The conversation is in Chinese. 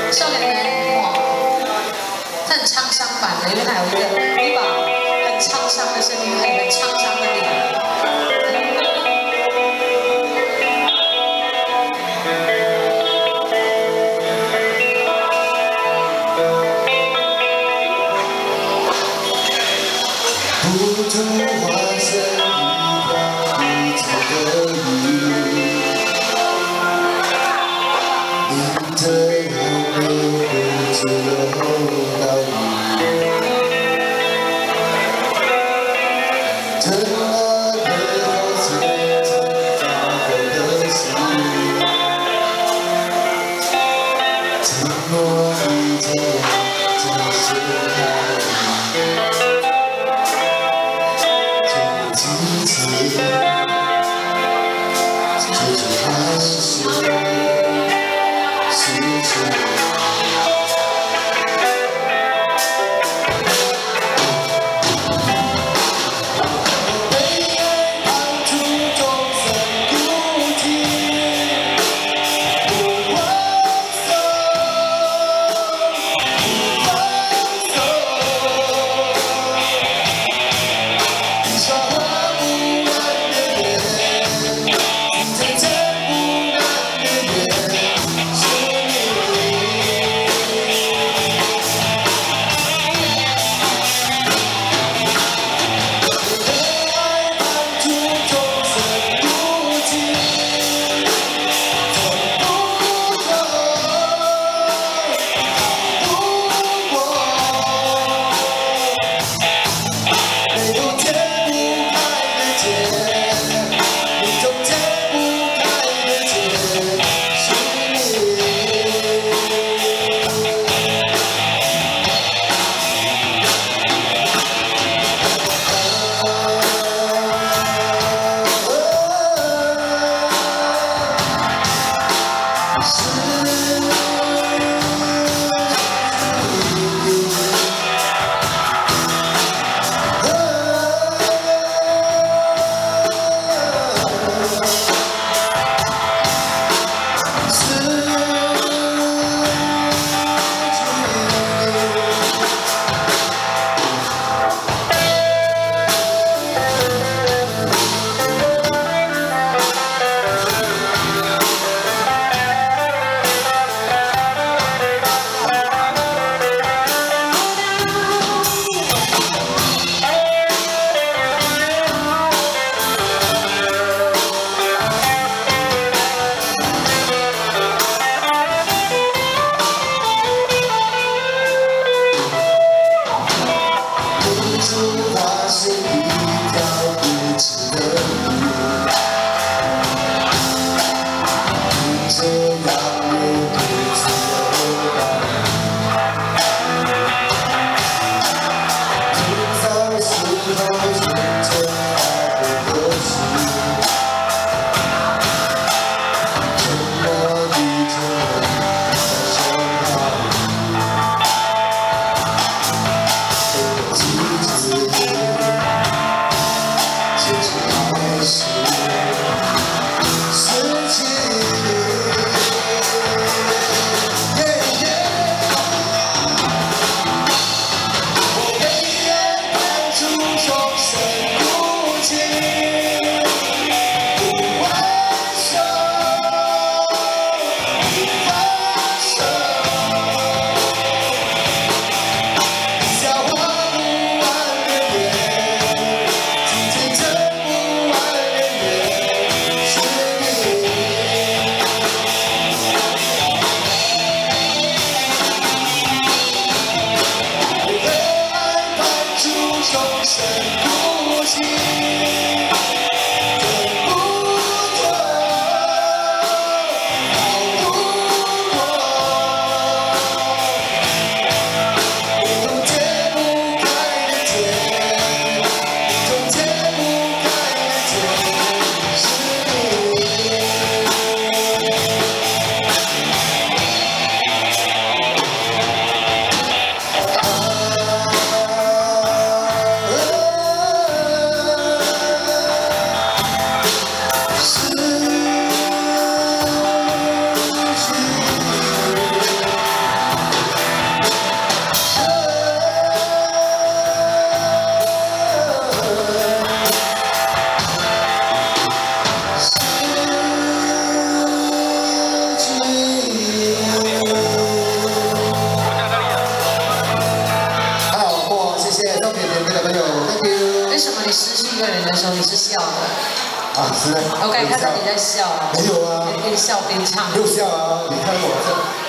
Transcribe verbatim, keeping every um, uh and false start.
少年人哇，他很沧桑版的，因为他有一个一把很沧桑的声音，还有很沧桑的脸。 不图化身一条不走的鱼，迎着阳光不自由岛屿，等那美好前程发光的心，寂寞一天真是爱。 就是还是是是。 去一个人的时候，你是笑的。 啊，是的。 我刚才看到你在笑啊。 没有啊。 边笑边唱。 又笑啊！你看我这。